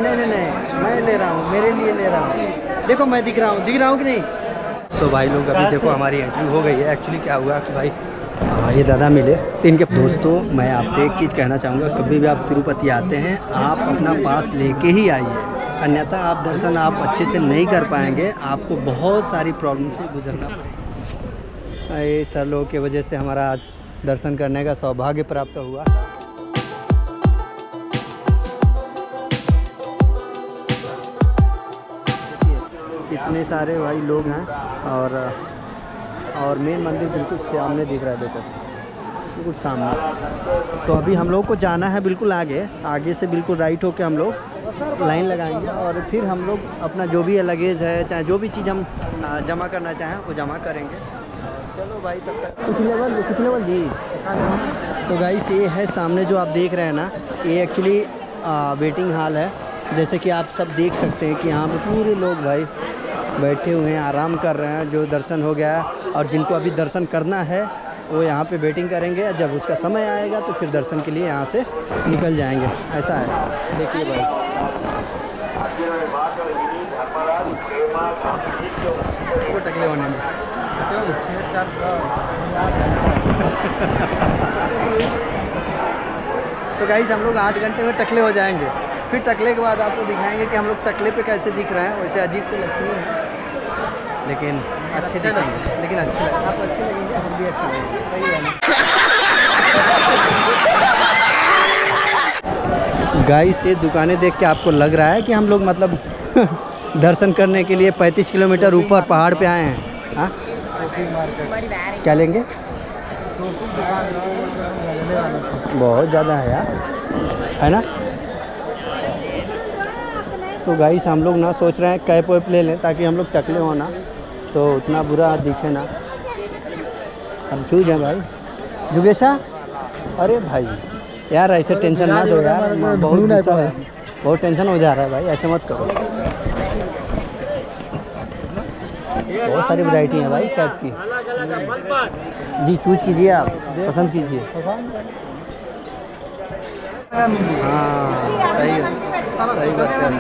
नहीं, मैं ले रहा हूँ, मेरे लिए ले रहा हूँ। देखो मैं दिख रहा हूँ कि नहीं। तो भाई लोग अभी देखो हमारी एंट्री हो गई है। एक्चुअली क्या हुआ कि भाई ये दादा मिले तो इनके दोस्तों, मैं आपसे एक चीज़ कहना चाहूँगा, कभी भी आप तिरुपति आते हैं आप अपना पास लेके ही आइए, अन्यथा आप दर्शन आप अच्छे से नहीं कर पाएंगे, आपको बहुत सारी प्रॉब्लम से गुजरना पड़ेगा। ये सर लोगों की वजह से हमारा आज दर्शन करने का सौभाग्य प्राप्त हुआ। इतने सारे भाई लोग हैं और मेन मंदिर बिल्कुल सामने दिख रहा है, देखो बिल्कुल सामने। तो अभी हम लोग को जाना है बिल्कुल आगे से बिल्कुल राइट होके हम लोग लाइन लगाएंगे और फिर हम लोग अपना जो भी लगेज है, चाहे जो भी चीज़ हम जमा करना चाहें वो जमा करेंगे। चलो भाई तब तक कुछ लेवल जी। तो गाइस ये है सामने जो आप देख रहे हैं ना, ये एक्चुअली वेटिंग हॉल है। जैसे कि आप सब देख सकते हैं कि यहाँ पे पूरे लोग भाई बैठे हुए हैं, आराम कर रहे हैं। जो दर्शन हो गया और जिनको अभी दर्शन करना है वो यहाँ पे वेटिंग करेंगे, जब उसका समय आएगा तो फिर दर्शन के लिए यहाँ से निकल जाएंगे। ऐसा है, देखिए भाई। वो टकले होने में तो गाइस हम लोग 8 घंटे में टकले हो जाएंगे, फिर टकले के बाद आपको दिखाएंगे कि हम लोग टकले पे कैसे दिख रहे हैं। वैसे अजीब तो लगती नहीं है लेकिन अच्छे दिखेंगे, लेकिन अच्छे लगेंगे, आप अच्छे लगेंगे, हम भी अच्छे लगेंगे, सही है ना। गाइस ये दुकानें देख के आपको लग रहा है कि हम लोग मतलब दर्शन करने के लिए 35 किलोमीटर ऊपर पहाड़ पे आए हैं। हाँ क्या लेंगे? बहुत ज़्यादा है यार, है ना। तो गाइस हम लोग ना सोच रहे हैं कैप वैप ले लें ताकि हम लोग टकले हो ना तो उतना बुरा दिखे ना। कंफ्यूज है भाई। जुगेशा, अरे भाई यार ऐसे टेंशन ना दो यार, बहुत टेंशन हो जा रहा है भाई, ऐसे मत करो। बहुत सारी वैरायटी है भाई कैप की जी, चूज कीजिए, आप पसंद कीजिए। हाँ सही है, सही बात है।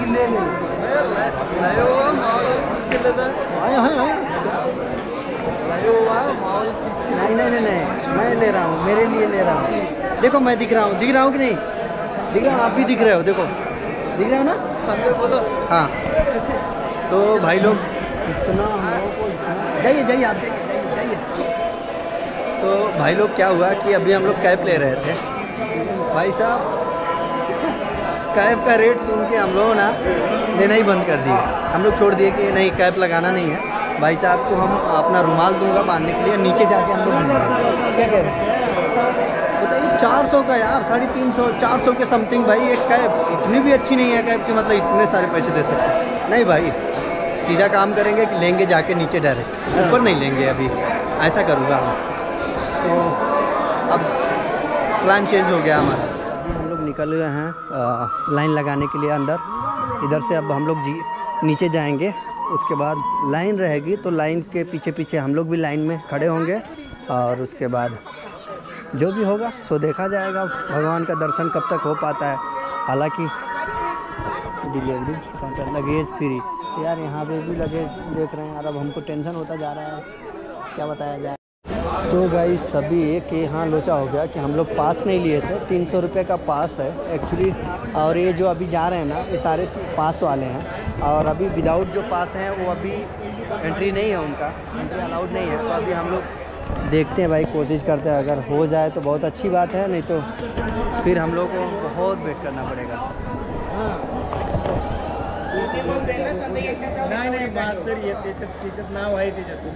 नहीं, मैं ले रहा हूँ, मेरे लिए ले रहा हूँ। देखो मैं दिख रहा हूँ कि नहीं दिख रहा हूँ, आप भी दिख रहे हो, देखो दिख रहे हो ना, बोलो। हाँ तो भाई लोग इतना जाइए आप जाइए। तो भाई लोग क्या हुआ कि अभी हम लोग कैब ले रहे थे, भाई साहब कैब का रेट सुन के हम लोग ना लेना ही बंद कर दिए। हम लोग छोड़ दिए कि नहीं कैब लगाना नहीं है। भाई साहब को हम अपना रुमाल दूंगा बांधने के लिए, नीचे जाके हम लोग क्या कह रहे हैं बताइए। 400 का यार, 350 400 के समथिंग भाई एक कैब। इतनी भी अच्छी नहीं है कैब कि मतलब इतने सारे पैसे दे सकते नहीं भाई। सीधा काम करेंगे कि लेंगे जाके नीचे डायरेक्ट, ऊपर नहीं लेंगे अभी, ऐसा करूँगा मैं। तो अब प्लान चेंज हो गया हमारा। अभी हम लोग निकल गए हैं लाइन लगाने के लिए अंदर। इधर से अब हम लोग नीचे जाएंगे, उसके बाद लाइन रहेगी तो लाइन के पीछे पीछे हम लोग भी लाइन में खड़े होंगे और उसके बाद जो भी होगा सो देखा जाएगा। भगवान का दर्शन कब तक हो पाता है। हालांकि डिलीवरी काउंटर लगेज फ्री यार, यहाँ पे भी लगेज देख रहे हैं यार। अब हमको टेंशन होता जा रहा है, क्या बताया जाए। तो गाइस सभी एक यहाँ लोचा हो गया कि हम लोग पास नहीं लिए थे। 300 रुपये का पास है एक्चुअली, और ये जो अभी जा रहे हैं ना ये सारे पास वाले हैं, और अभी विदाउट जो पास हैं वो अभी एंट्री नहीं है, उनका एंट्री अलाउड नहीं है। तो अभी हम लोग देखते हैं भाई, कोशिश करते हैं, अगर हो जाए तो बहुत अच्छी बात है, नहीं तो फिर हम लोग को बहुत वेट करना पड़ेगा। नाही मास्तर त्याच्यात नाव आहे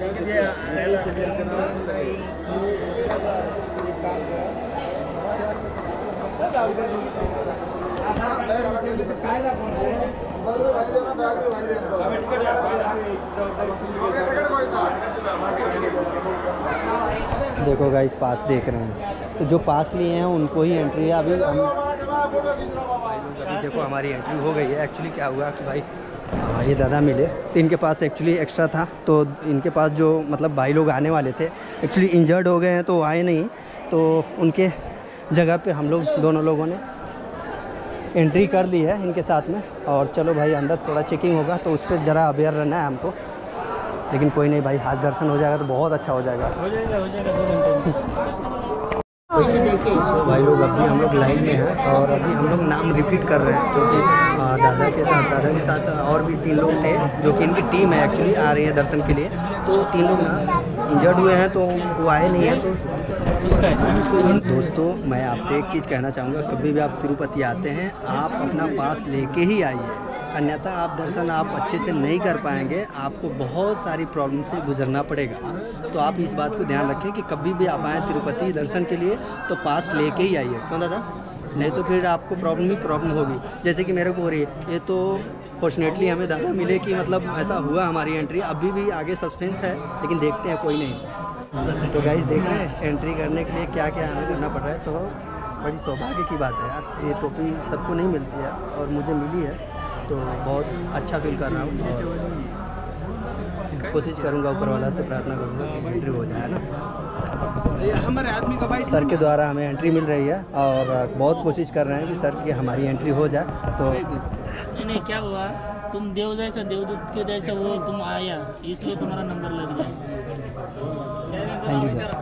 देखो गाइस पास देख रहे हैं, तो जो पास लिए हैं उनको ही एंट्री है। अभी देखो हमारी एंट्री हो गई है। एक्चुअली क्या हुआ कि भाई ये दादा मिले तो इनके पास एक्चुअली एक्स्ट्रा था, तो इनके पास जो मतलब भाई लोग आने वाले थे एक्चुअली इंजर्ड हो गए हैं तो आए नहीं, तो उनके जगह पे हम लोग दोनों लोगों ने एंट्री कर ली है इनके साथ में। और चलो भाई अंदर थोड़ा चेकिंग होगा तो उस पर ज़रा अवेयर रहना है हमको, लेकिन कोई नहीं भाई, हाथ दर्शन हो जाएगा तो बहुत अच्छा हो जाएगा। 2 घंटे तो भाई लोग अभी हम लोग लाइन में हैं और अभी हम लोग नाम रिपीट कर रहे हैं, क्योंकि दादा के साथ और भी 3 लोग थे जो कि इनकी टीम है एक्चुअली, आ रही है दर्शन के लिए। तो 3 लोग ना इंजर्ड हुए हैं तो वो आए नहीं हैं। तो दोस्तों मैं आपसे एक चीज़ कहना चाहूँगा, कभी भी आप तिरुपति आते हैं आप अपना पास लेके ही आइए, अन्यथा आप दर्शन आप अच्छे से नहीं कर पाएंगे, आपको बहुत सारी प्रॉब्लम से गुजरना पड़ेगा। तो आप इस बात को ध्यान रखें कि कभी भी आप आएँ तिरुपति दर्शन के लिए तो पास लेके ही आइए। क्यों दादा? नहीं तो फिर आपको प्रॉब्लम ही प्रॉब्लम होगी, जैसे कि मेरे को हो रही है। ये तो फॉर्चुनेटली हमें दादा मिले कि मतलब ऐसा हुआ हमारी एंट्री, अभी भी आगे सस्पेंस है लेकिन देखते हैं, कोई नहीं। तो गाइस देख रहे हैं एंट्री करने के लिए क्या क्या हमें करना पड़ रहा है। तो बड़ी सौभाग्य की बात है यार, ये टोपी सबको नहीं मिलती है और मुझे मिली है, तो बहुत अच्छा फील कर रहा हूँ। और कोशिश करूँगा, ऊपर वाला से प्रार्थना करूँगा कि एंट्री हो जाए ना। हमारे आदमी का भाई सर के द्वारा हमें एंट्री मिल रही है और बहुत कोशिश कर रहे हैं कि सर की हमारी एंट्री हो जाए। तो नहीं क्या हुआ, तुम देव जैसा देवदूत के जैसा वो तुम आया, इसलिए तुम्हारा नंबर लग जाए। Thank you sir.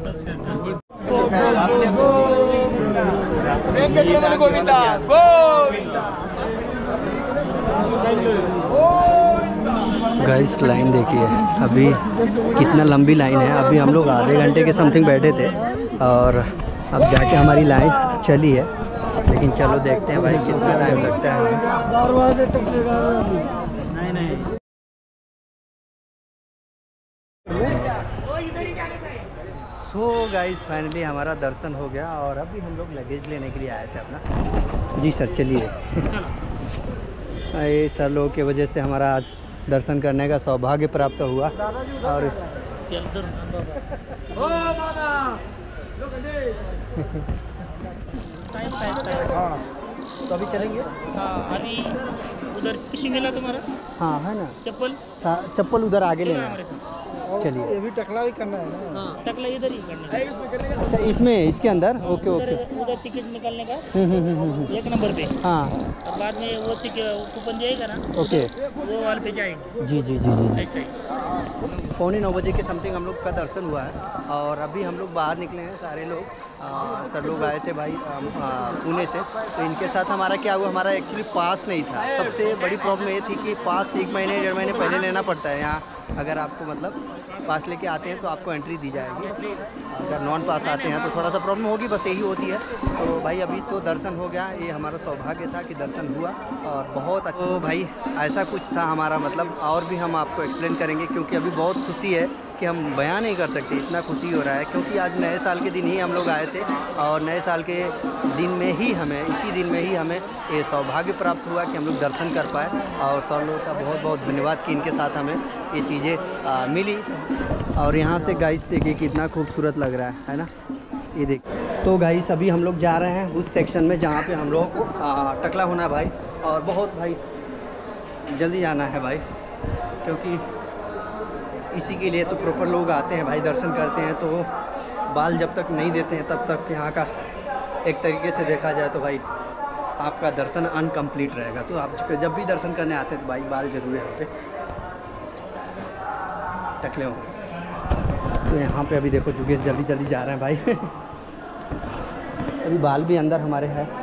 Guys line देखिए अभी कितना लंबी लाइन है। अभी हम लोग आधे घंटे के समथिंग बैठे थे और अब जाके हमारी लाइन चली है, लेकिन चलो देखते हैं भाई कितना टाइम लगता है हमें। सो गाइस फाइनली हमारा दर्शन हो गया और अभी हम लोग लगेज लेने के लिए आए थे अपना। जी सर चलिए। ये सर लोगों की वजह से हमारा आज दर्शन करने का सौभाग्य प्राप्त हुआ। और हाँ तो अभी चलेंगे। हाँ अभी उधर किसी मिला तुम्हारा? हाँ है ना, चप्पल उधर आगे लेना हमारे है। साथ। चलिए ये भी टकला भी करना है ना। हाँ टकला इधर ही करना है। अच्छा इसमें इसके अंदर ओके ओके। उधर टिकट निकालने का 1 नंबर पे। हाँ और बाद में वो कूपन जाएगा ना, ओके वो वाले पे जाएंगे। जी जी जी जी। ऐसा ही 9:45 बजे के समथिंग हम लोग का दर्शन हुआ है और अभी हम लोग बाहर निकले हैं सारे लोग। सर लोग आए थे भाई पुणे से, तो इनके साथ हमारा क्या हुआ, हमारा एक्चुअली पास नहीं था। सबसे बड़ी प्रॉब्लम ये थी कि पास 1 महीने 1.5 महीने पहले लेना पड़ता है यहाँ। अगर आपको मतलब पास लेके आते हैं तो आपको एंट्री दी जाएगी, अगर नॉन पास आते हैं तो थोड़ा सा प्रॉब्लम होगी, बस यही होती है। तो भाई अभी तो दर्शन हो गया, ये हमारा सौभाग्य था कि दर्शन हुआ और बहुत अच्छा। तो भाई ऐसा कुछ था हमारा मतलब, और भी हम आपको एक्सप्लेन करेंगे क्योंकि अभी बहुत खुशी है कि हम बयान नहीं कर सकते, इतना खुशी हो रहा है। क्योंकि आज नए साल के दिन ही हम लोग आए थे और नए साल के दिन में ही हमें, इसी दिन में ही हमें ये सौभाग्य प्राप्त हुआ कि हम लोग दर्शन कर पाए। और सर लोगों का बहुत बहुत धन्यवाद कि इनके साथ हमें ये चीज़ें मिली। और यहाँ से गाइस देखिए कितना खूबसूरत लग रहा है ना, ये देख। तो गाइस अभी हम लोग जा रहे हैं उस सेक्शन में जहाँ पे हम लोगों को टकला होना है भाई, और बहुत भाई जल्दी जाना है भाई, क्योंकि इसी के लिए तो प्रॉपर लोग आते हैं भाई, दर्शन करते हैं। तो बाल जब तक नहीं देते हैं तब तक यहाँ का एक तरीके से देखा जाए तो भाई आपका दर्शन अनकम्प्लीट रहेगा। तो आप जब भी दर्शन करने आते हैं तो भाई बाल जरूर है यहाँ पे टकले होंगे। तो यहाँ पे अभी देखो जुगेश जल्दी जल्दी जा रहे हैं भाई अभी बाल भी अंदर हमारे हैं।